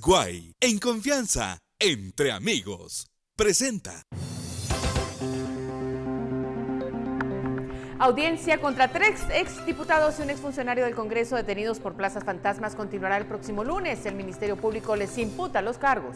Guay, en confianza, entre amigos. Presenta. Audiencia contra 3 exdiputados y un exfuncionario del Congreso detenidos por plazas fantasmas continuará el próximo lunes. El Ministerio Público les imputa los cargos.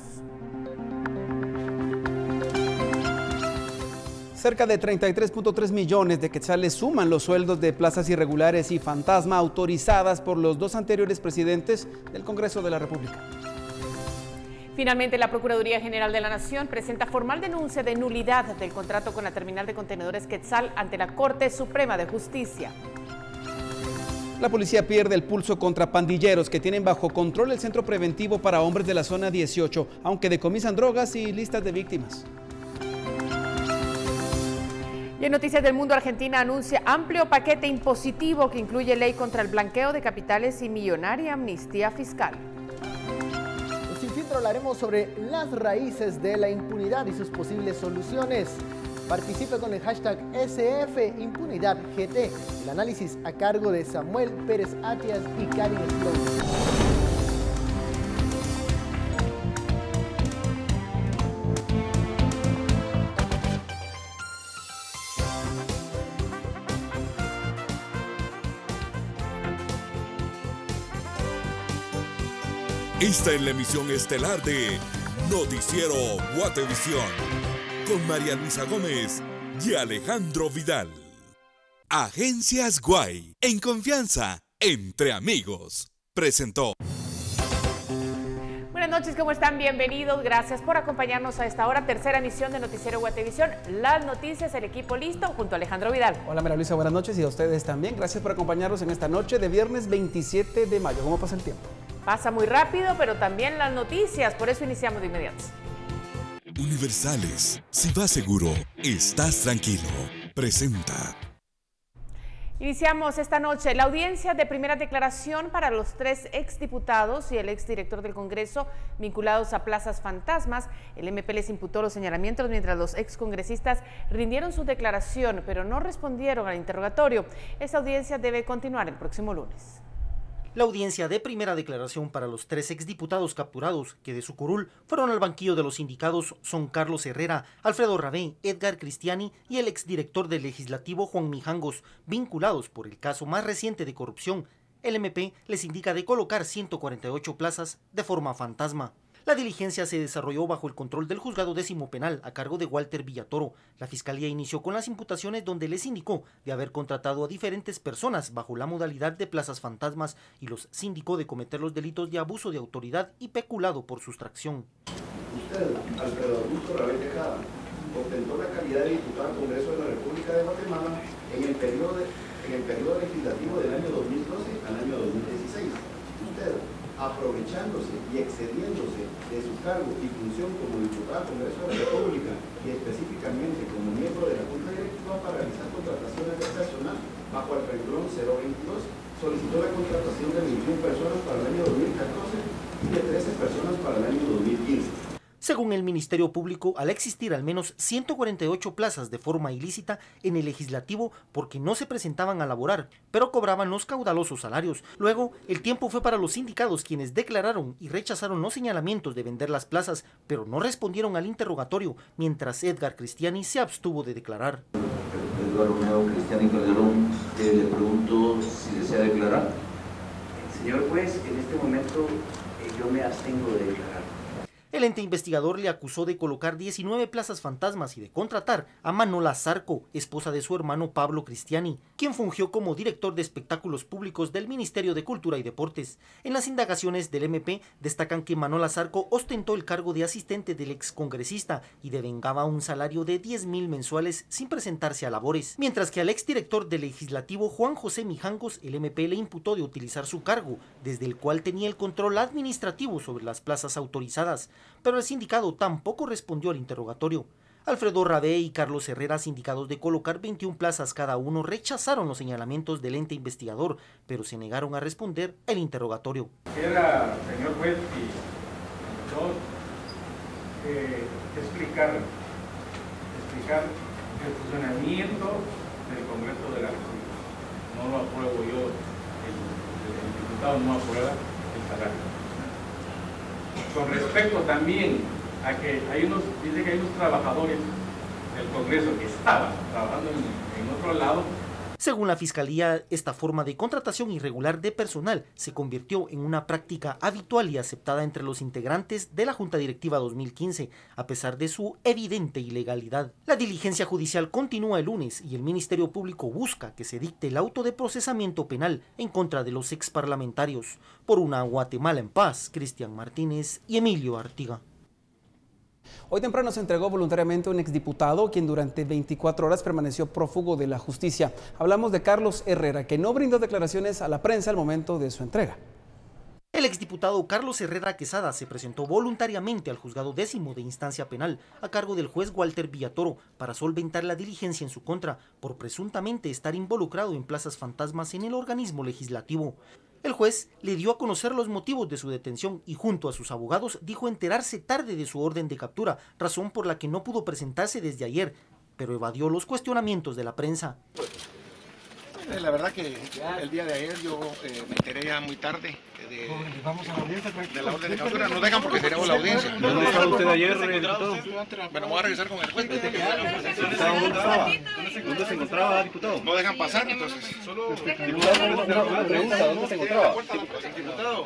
Cerca de 33.3 millones de quetzales suman los sueldos de plazas irregulares y fantasma autorizadas por los 2 anteriores presidentes del Congreso de la República. Finalmente, la Procuraduría General de la Nación presenta formal denuncia de nulidad del contrato con la terminal de contenedores Quetzal ante la Corte Suprema de Justicia. La policía pierde el pulso contra pandilleros que tienen bajo control el centro preventivo para hombres de la zona 18, aunque decomisan drogas y listas de víctimas. Y en Noticias del Mundo, Argentina anuncia amplio paquete impositivo que incluye ley contra el blanqueo de capitales y millonaria amnistía fiscal. Sin filtro hablaremos sobre las raíces de la impunidad y sus posibles soluciones. Participe con el hashtag SFImpunidadGT. El análisis a cargo de Samuel Pérez Atias y Karin Sloan. Esta es la emisión estelar de Noticiero Guatevisión con María Luisa Gómez y Alejandro Vidal. Agencias Guay, en confianza, entre amigos. Presentó. Buenas noches, ¿cómo están? Bienvenidos. Gracias por acompañarnos a esta hora. Tercera emisión de Noticiero Guatevisión. Las noticias, el equipo listo, junto a Alejandro Vidal. Hola María Luisa, buenas noches y a ustedes también. Gracias por acompañarnos en esta noche de viernes 27 de mayo. ¿Cómo pasa el tiempo? Pasa muy rápido, pero también las noticias, por eso iniciamos de inmediato. Universales, si vas seguro, estás tranquilo. Presenta. Iniciamos esta noche la audiencia de primera declaración para los 3 exdiputados y el exdirector del Congreso vinculados a plazas fantasmas. El MP les imputó los señalamientos mientras los excongresistas rindieron su declaración, pero no respondieron al interrogatorio. Esta audiencia debe continuar el próximo lunes. La audiencia de primera declaración para los 3 exdiputados capturados, que de su curul fueron al banquillo de los sindicados, son Carlos Herrera, Alfredo Rabé, Edgar Cristiani y el exdirector del Legislativo Juan Mijangos, vinculados por el caso más reciente de corrupción. El MP les indica de colocar 148 plazas de forma fantasma. La diligencia se desarrolló bajo el control del Juzgado Décimo Penal a cargo de Walter Villatoro. La Fiscalía inició con las imputaciones donde les indicó de haber contratado a diferentes personas bajo la modalidad de plazas fantasmas y los sindicó de cometer los delitos de abuso de autoridad y peculado por sustracción. Usted, Alfredo Augusto Rabel Tejada, ostentó la calidad de diputado al Congreso de la República de Guatemala en el periodo legislativo del año 2012 al año 2016. Usted, aprovechándose y excediéndose de su cargo y función como diputado al Congreso de la República y específicamente como miembro de la Junta Directiva para realizar contrataciones de personal bajo el renglón 022, solicitó la contratación de 21 personas para el año 2014 y de 13 personas para el año 2015. Según el Ministerio Público, al existir al menos 148 plazas de forma ilícita en el legislativo porque no se presentaban a laborar, pero cobraban los caudalosos salarios. Luego, el tiempo fue para los sindicados quienes declararon y rechazaron los señalamientos de vender las plazas, pero no respondieron al interrogatorio, mientras Edgar Cristiani se abstuvo de declarar. Eduardo Cristiani Calderón, le pregunto si desea declarar. Señor juez, en este momento yo me abstengo de declarar. El ente investigador le acusó de colocar 19 plazas fantasmas y de contratar a Manola Zarco, esposa de su hermano Pablo Cristiani, quien fungió como director de espectáculos públicos del Ministerio de Cultura y Deportes. En las indagaciones del MP destacan que Manola Zarco ostentó el cargo de asistente del excongresista y devengaba un salario de 10,000 mensuales sin presentarse a labores, mientras que al exdirector del Legislativo Juan José Mijangos el MP le imputó de utilizar su cargo, desde el cual tenía el control administrativo sobre las plazas autorizadas. Pero el sindicado tampoco respondió al interrogatorio. Alfredo Rabé y Carlos Herrera, sindicados de colocar 21 plazas cada uno, rechazaron los señalamientos del ente investigador, pero se negaron a responder el interrogatorio. Queda, señor juez, y dos, explicar el funcionamiento del Congreso de la República. No lo apruebo yo, el diputado no aprueba el salario. Con respecto también a que dice que hay unos trabajadores del Congreso que estaban trabajando en otro lado. Según la Fiscalía, esta forma de contratación irregular de personal se convirtió en una práctica habitual y aceptada entre los integrantes de la Junta Directiva 2015, a pesar de su evidente ilegalidad. La diligencia judicial continúa el lunes y el Ministerio Público busca que se dicte el auto de procesamiento penal en contra de los exparlamentarios. Por una Guatemala en paz, Cristian Martínez y Emilio Artiga. Hoy temprano se entregó voluntariamente un exdiputado quien durante 24 horas permaneció prófugo de la justicia. Hablamos de Carlos Herrera, que no brindó declaraciones a la prensa al momento de su entrega. El exdiputado Carlos Herrera Quesada se presentó voluntariamente al juzgado 10º de instancia penal a cargo del juez Walter Villatoro para solventar la diligencia en su contra por presuntamente estar involucrado en plazas fantasmas en el organismo legislativo. El juez le dio a conocer los motivos de su detención y junto a sus abogados dijo enterarse tarde de su orden de captura, razón por la que no pudo presentarse desde ayer, pero evadió los cuestionamientos de la prensa. La verdad que el día de ayer yo me enteré ya muy tarde de la orden de captura. No dejan porque cerramos la audiencia. ¿Dónde estaba usted ayer, diputado? Bueno, voy a regresar con el juez. ¿Dónde se encontraba, diputado? No dejan pasar, entonces. Una pregunta, ¿dónde se encontraba? Diputado.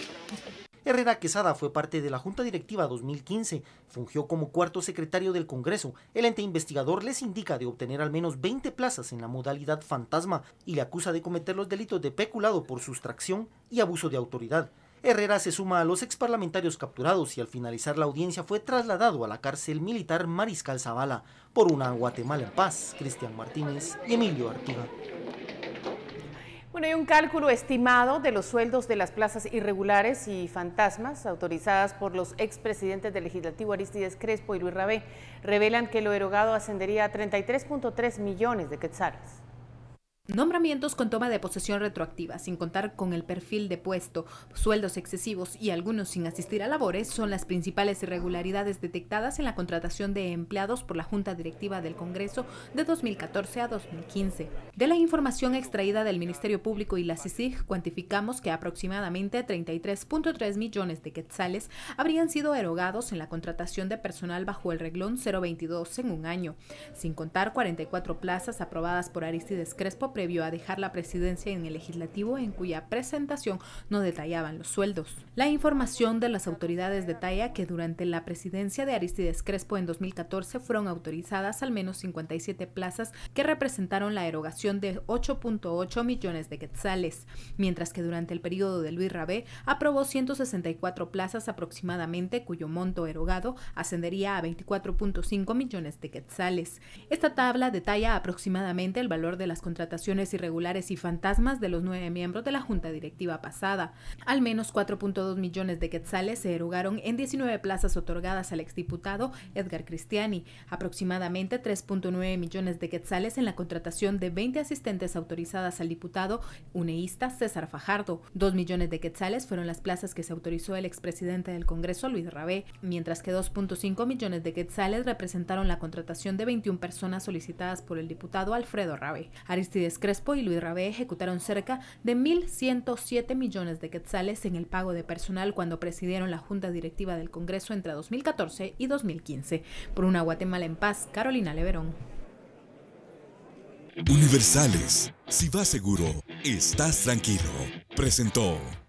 Herrera Quesada fue parte de la Junta Directiva 2015, fungió como cuarto secretario del Congreso. El ente investigador les indica de obtener al menos 20 plazas en la modalidad fantasma y le acusa de cometer los delitos de peculado por sustracción y abuso de autoridad. Herrera se suma a los exparlamentarios capturados y al finalizar la audiencia fue trasladado a la cárcel militar Mariscal Zavala. Por una Guatemala en paz, Cristian Martínez y Emilio Artiga. Bueno, hay un cálculo estimado de los sueldos de las plazas irregulares y fantasmas autorizadas por los expresidentes del Legislativo Arístides Crespo y Luis Rabé. Revelan que lo erogado ascendería a 33.3 millones de quetzales. Nombramientos con toma de posesión retroactiva, sin contar con el perfil de puesto, sueldos excesivos y algunos sin asistir a labores, son las principales irregularidades detectadas en la contratación de empleados por la Junta Directiva del Congreso de 2014 a 2015. De la información extraída del Ministerio Público y la CICIG, cuantificamos que aproximadamente 33.3 millones de quetzales habrían sido erogados en la contratación de personal bajo el reglón 022 en un año, sin contar 44 plazas aprobadas por Arístides Crespo previo a dejar la presidencia en el legislativo, en cuya presentación no detallaban los sueldos. La información de las autoridades detalla que durante la presidencia de Arístides Crespo en 2014 fueron autorizadas al menos 57 plazas que representaron la erogación de 8.8 millones de quetzales, mientras que durante el periodo de Luis Rabé aprobó 164 plazas aproximadamente, cuyo monto erogado ascendería a 24.5 millones de quetzales. Esta tabla detalla aproximadamente el valor de las contrataciones irregulares y fantasmas de los 9 miembros de la Junta Directiva pasada. Al menos 4.2 millones de quetzales se erogaron en 19 plazas otorgadas al exdiputado Edgar Cristiani, aproximadamente 3.9 millones de quetzales en la contratación de 20 asistentes autorizadas al diputado uneísta César Fajardo. 2 millones de quetzales fueron las plazas que se autorizó el expresidente del Congreso Luis Rabé, mientras que 2.5 millones de quetzales representaron la contratación de 21 personas solicitadas por el diputado Alfredo Rabé. Arístides Crespo y Luis Rabé ejecutaron cerca de 1.107 millones de quetzales en el pago de personal cuando presidieron la Junta Directiva del Congreso entre 2014 y 2015. Por una Guatemala en paz, Carolina Leverón. Universales, si vas seguro, estás tranquilo. Presentó.